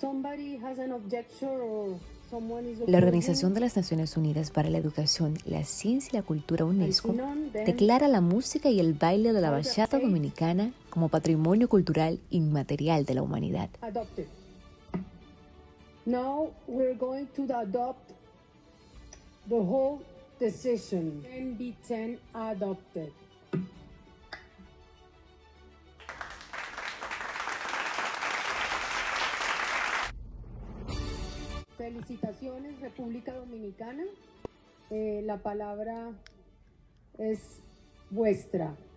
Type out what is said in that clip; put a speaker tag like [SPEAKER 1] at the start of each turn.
[SPEAKER 1] La Organización de las Naciones Unidas para la Educación, la Ciencia y la Cultura, UNESCO, declara la música y el baile de la bachata dominicana como patrimonio cultural inmaterial de la humanidad.
[SPEAKER 2] Now we're going to adopt the whole decision. 10B10 adopted. Felicitaciones, República Dominicana. La palabra es vuestra.